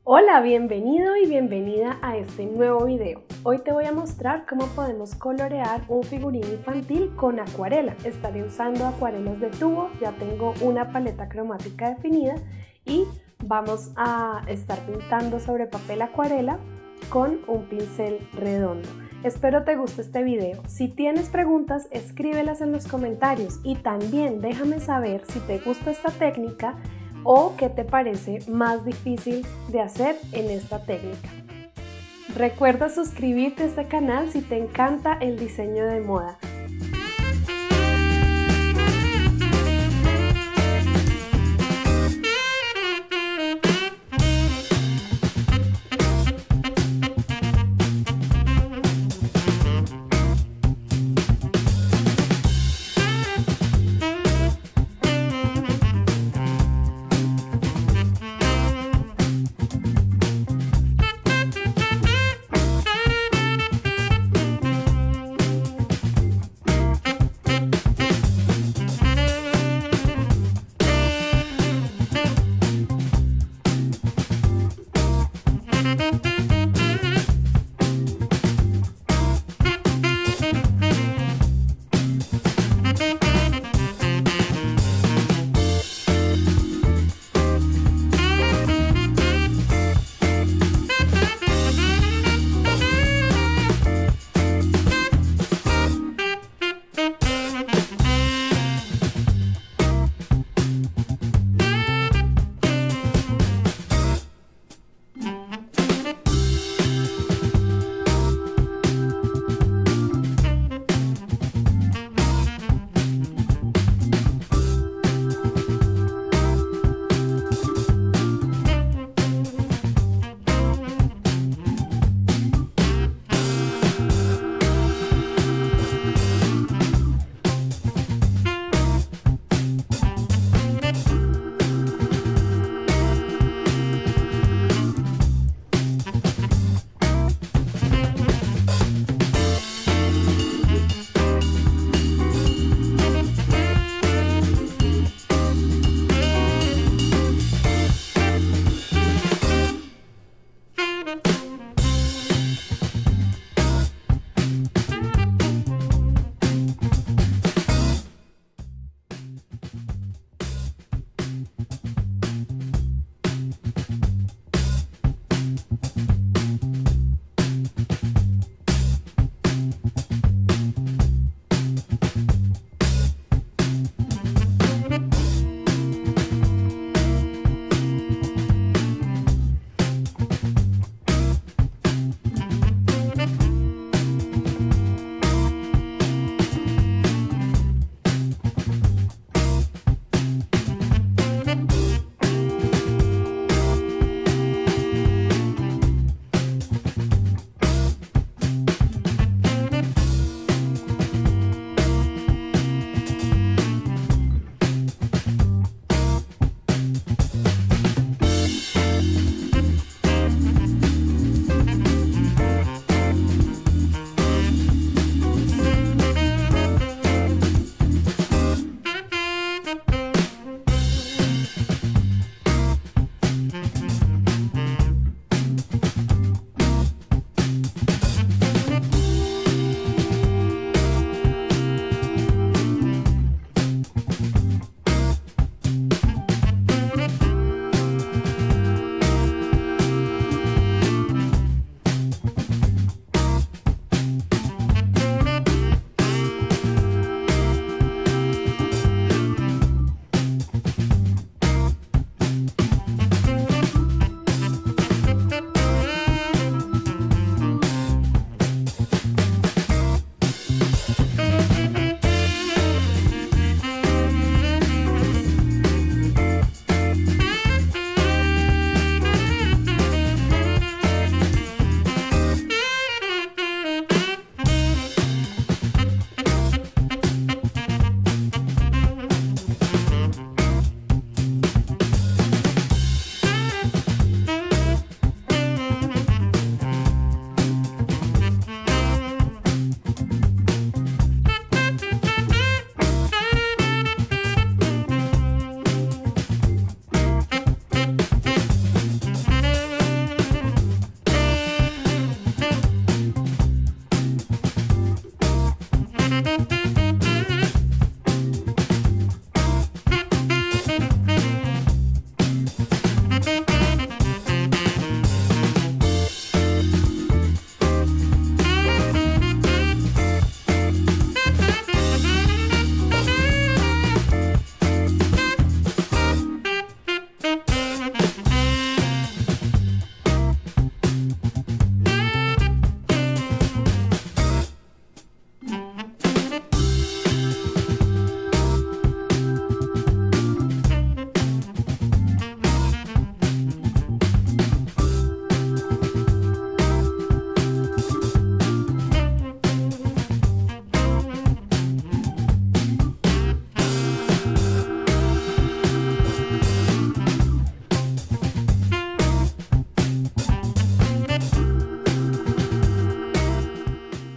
Hola, bienvenido y bienvenida a este nuevo video. Hoy te voy a mostrar cómo podemos colorear un figurín infantil con acuarela. Estaré usando acuarelas de tubo, ya tengo una paleta cromática definida y vamos a estar pintando sobre papel acuarela con un pincel redondo. Espero te guste este video. Si tienes preguntas, escríbelas en los comentarios y también déjame saber si te gusta esta técnica o qué te parece más difícil de hacer en esta técnica. Recuerda suscribirte a este canal si te encanta el diseño de moda.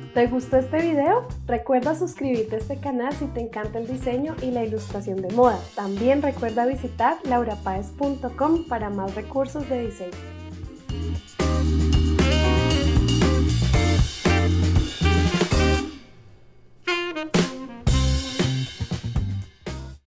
¿Te gustó este video? Recuerda suscribirte a este canal si te encanta el diseño y la ilustración de moda. También recuerda visitar laurapaez.com para más recursos de diseño.